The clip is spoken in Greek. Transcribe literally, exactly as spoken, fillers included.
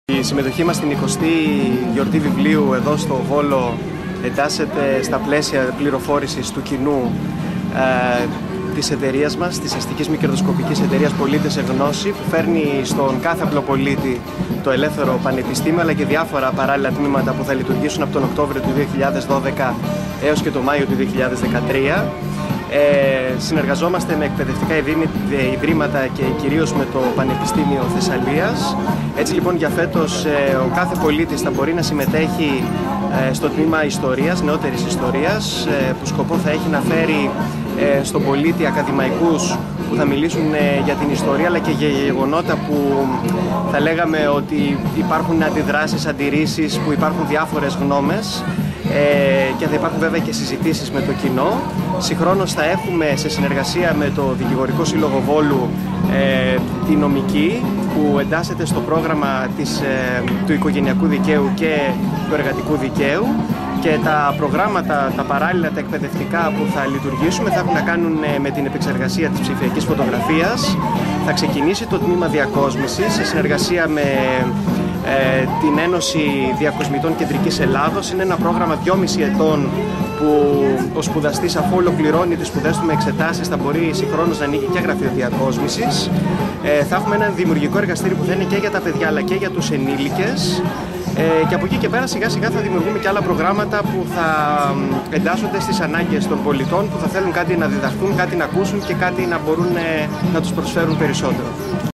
Η συμμετοχή μας στην εικοστή γιορτή βιβλίου εδώ στο Βόλο εντάσσεται στα πλαίσια πληροφόρησης του κοινού ε, της εταιρείας μας, της αστικής μη κερδοσκοπικής εταιρείας Πολίτες σε Γνώση, που φέρνει στον κάθε απλό πολίτη το ελεύθερο πανεπιστήμιο, αλλά και διάφορα παράλληλα τμήματα που θα λειτουργήσουν από τον Οκτώβριο του δύο χιλιάδες δώδεκα έως και το Μάιο του δύο χιλιάδες δεκατρία. Ε, συνεργαζόμαστε με εκπαιδευτικά ιδρύματα και κυρίως με το Πανεπιστήμιο Θεσσαλίας. Έτσι λοιπόν για φέτος ε, ο κάθε πολίτης θα μπορεί να συμμετέχει ε, στο τμήμα ιστορίας, νεότερης ιστορίας, ε, που σκοπό θα έχει να φέρει ε, στον πολίτη ακαδημαϊκούς που θα μιλήσουν ε, για την ιστορία, αλλά και για γεγονότα που θα λέγαμε ότι υπάρχουν αντιδράσεις, αντιρρήσεις, που υπάρχουν διάφορες γνώμες. Ε, και θα υπάρχουν βέβαια και συζητήσεις με το κοινό. Συγχρόνως θα έχουμε σε συνεργασία με το Δικηγορικό Σύλλογο Βόλου ε, τη νομική, που εντάσσεται στο πρόγραμμα της, ε, του οικογενειακού δικαίου και του εργατικού δικαίου, και τα προγράμματα, τα παράλληλα, τα εκπαιδευτικά που θα λειτουργήσουμε θα έχουν να κάνουν με την επεξεργασία της ψηφιακής φωτογραφίας. Θα ξεκινήσει το τμήμα διακόσμησης σε συνεργασία με ε, την Ένωση Διακοσμητών Κεντρικής Ελλάδος. Είναι ένα πρόγραμμα δυόμισι ετών που ο σπουδαστής, αφού ολοκληρώνει τις σπουδές του με εξετάσεις, θα μπορεί συγχρόνως να ανοίγει και γραφείο διακόσμησης. Ε, θα έχουμε ένα δημιουργικό εργαστήριο που θα είναι και για τα παιδιά αλλά και για τους ενήλικες. Ε, και από εκεί και πέρα σιγά σιγά θα δημιουργούμε και άλλα προγράμματα που θα εντάσσονται στις ανάγκες των πολιτών, που θα θέλουν κάτι να διδαχθούν, κάτι να ακούσουν και κάτι να μπορούν ε, να τους προσφέρουν περισσότερο.